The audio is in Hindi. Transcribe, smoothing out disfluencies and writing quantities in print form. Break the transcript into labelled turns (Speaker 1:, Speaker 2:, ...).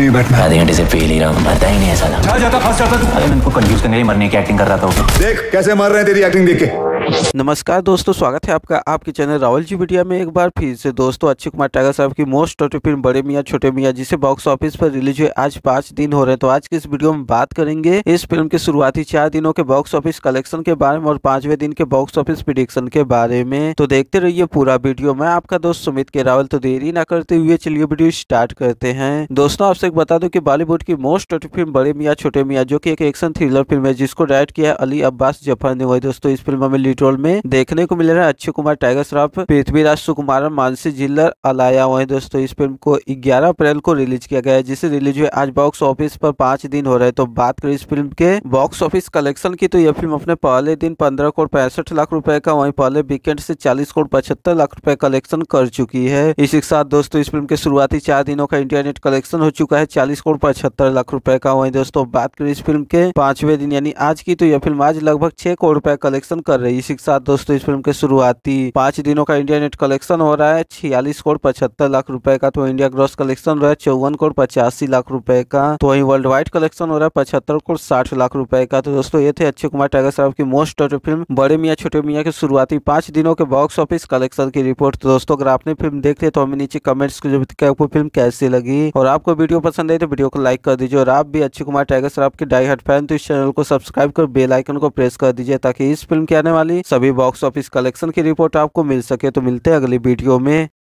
Speaker 1: नहीं बैठना।
Speaker 2: आधे घंटे से फेल ही रहा हूँ, मरता ही नहीं है साला।
Speaker 1: जाता फंस जाता तू।
Speaker 2: अरे मैं इनको कंफ्यूज करने के लिए मरने की एक्टिंग कर रहा था।
Speaker 1: देख कैसे मर रहे हैं तेरी एक्टिंग देख के।
Speaker 3: नमस्कार दोस्तों, स्वागत है आपका आपके चैनल राहुल जी मीडिया में एक बार फिर से। दोस्तों अक्षय कुमार टाइगर साहब की मोस्ट टॉप फिल्म बड़े मियां छोटे मियां जिसे बॉक्स ऑफिस पर रिलीज हुए आज 5 दिन हो रहे हैं, तो आज की इस वीडियो में बात करेंगे इस फिल्म के शुरुआती 4 दिनों के बॉक्स ऑफिस कलेक्शन के बारे में और 5वें दिन के बॉक्स ऑफिस प्रेडिक्शन के बारे में। तो देखते रहिए पूरा वीडियो। मैं आपका दोस्त सुमित के रावल। तो देरी ना करते हुए चलिए वीडियो स्टार्ट करते हैं। दोस्तों आपसे एक बता दूं कि बॉलीवुड की मोस्ट टॉप फिल्म बड़े मियां छोटे मियां जो की एक एक्शन थ्रिलर फिल्म है जिसको डायरेक्ट किया है अली अब्बास जफर ने। वही दोस्तों इस फिल्म में लीड रोल में देखने को मिल रहा है अक्षय कुमार टाइगर श्रॉफ, पृथ्वीराज सुकुमारन, मानसी जिल्लर, अलाया। वहीं दोस्तों इस फिल्म को 11 अप्रैल को रिलीज किया गया है जिसे रिलीज हुए आज बॉक्स ऑफिस पर 5 दिन हो रहे हैं। तो बात करें इस फिल्म के बॉक्स ऑफिस कलेक्शन की तो यह फिल्म अपने पहले दिन 15 करोड़ 65 लाख रुपए का, वहीं पहले वीकेंड से 40 करोड़ 75 लाख रुपए कलेक्शन कर चुकी है। इसी के साथ दोस्तों इस फिल्म के शुरुआती 4 दिनों का इंटरनेट कलेक्शन हो चुका है 40 करोड़ 75 लाख रुपए का। वहीं दोस्तों बात करें इस फिल्म के 5वें दिन यानी आज की तो यह फिल्म आज लगभग 6 करोड़ रुपए कलेक्शन कर रही है। इसी के साथ दोस्तों इस फिल्म के शुरुआती 5 दिनों का इंडिया नेट कलेक्शन हो रहा है 46 करोड़ 75 लाख रुपए का। तो इंडिया ग्रॉस कलेक्शन हो रहा है 54 करोड़ 85 लाख रुपए का। तो वहीं वर्ल्ड वाइड कलेक्शन हो रहा है 75 करोड़ 60 लाख रुपए का। तो दोस्तों ये थे अक्षय कुमार टाइगर साहब की मोस्ट टॉप फिल्म बड़े मियां छोटे मियां के शुरुआती 5 दिनों के बॉक्स ऑफिस कलेक्शन की रिपोर्ट। तो दोस्तों अगर आपने फिल्म देख ली तो हमें नीचे कमेंट्स को जरूर आपको फिल्म कैसी लगी और आपको वीडियो पसंद आई तो वीडियो को लाइक कर दीजिए। और आप भी अक्षय कुमार टाइगर साहब के डाई हार्ड फैन तो इस चैनल को सब्सक्राइब कर बेल आइकन को प्रेस कर दीजिए ताकि इस फिल्म के आने वाली सभी बॉक्स ऑफिस कलेक्शन की रिपोर्ट आपको मिल सके। तो मिलते हैं अगली वीडियो में।